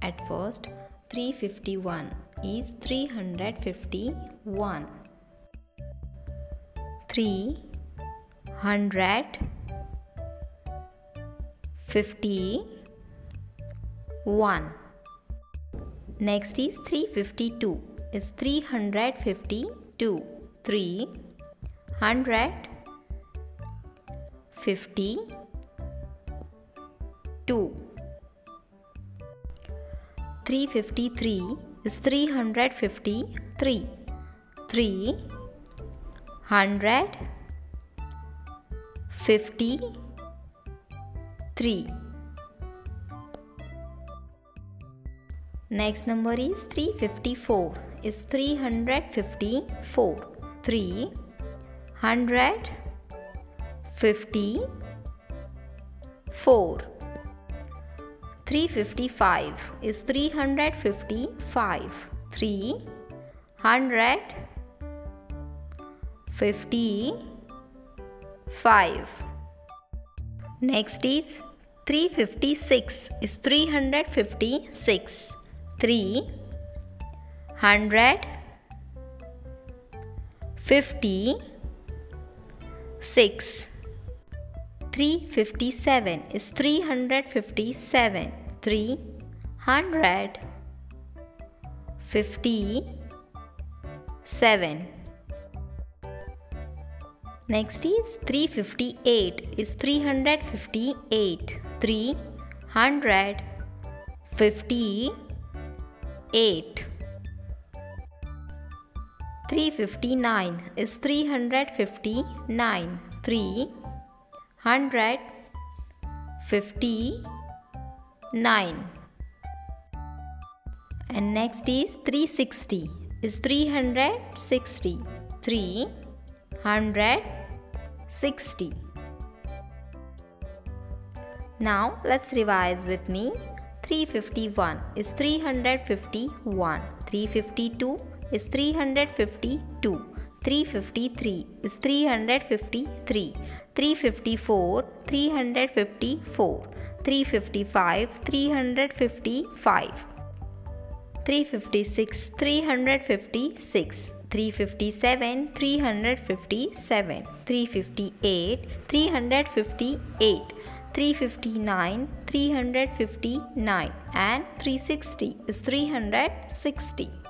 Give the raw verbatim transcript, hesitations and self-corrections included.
at first. three hundred fifty-one is three hundred fifty-one. three hundred fifty-one. Next is three hundred fifty-two is three hundred fifty-two. three hundred fifty-two. three hundred fifty-three is three hundred fifty-three. three hundred fifty-three. Next number is three hundred fifty-four is three hundred fifty-four. three hundred fifty-four. three hundred fifty-five is three hundred fifty-five. three hundred fifty-five. Next is three hundred fifty-six is three hundred fifty-six. three hundred fifty-six. three hundred fifty-seven is three hundred fifty-seven. three hundred fifty-seven. Next is three hundred fifty-eight is three hundred fifty-eight. three hundred fifty-eight. three hundred fifty-nine is three hundred fifty-nine. three hundred fifty-nine. And next is three hundred sixty is three hundred sixty. three hundred sixty. Now let's revise with me. three hundred fifty-one is three hundred fifty-one. three hundred fifty-two is three hundred fifty-two. three hundred fifty-three is three hundred fifty-three. three hundred fifty-four, three hundred fifty-four. three hundred fifty-five, three hundred fifty-five. three hundred fifty-six, three hundred fifty-six. three hundred fifty-seven, three hundred fifty-seven. three hundred fifty-eight, three hundred fifty-eight. three hundred fifty-nine, three hundred fifty-nine. And three hundred sixty is three hundred sixty.